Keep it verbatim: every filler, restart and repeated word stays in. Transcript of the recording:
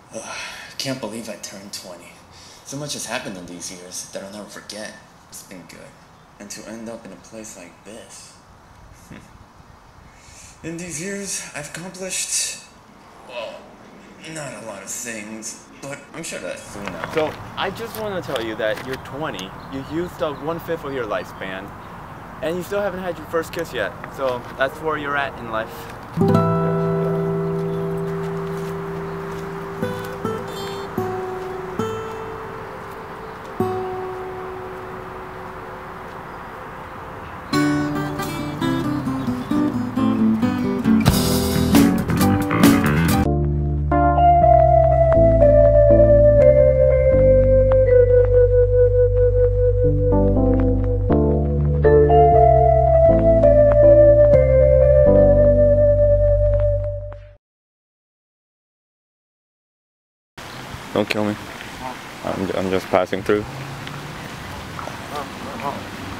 Ugh, I can't believe I turned twenty. So much has happened in these years that I'll never forget. It's been good. And to end up in a place like this. In these years, I've accomplished, well, not a lot of things, but I'm sure that's soon now. So, I just want to tell you that you're twenty, you used up one-fifth of your lifespan, and you still haven't had your first kiss yet. So, that's where you're at in life. Don't kill me. I'm, I'm just passing through.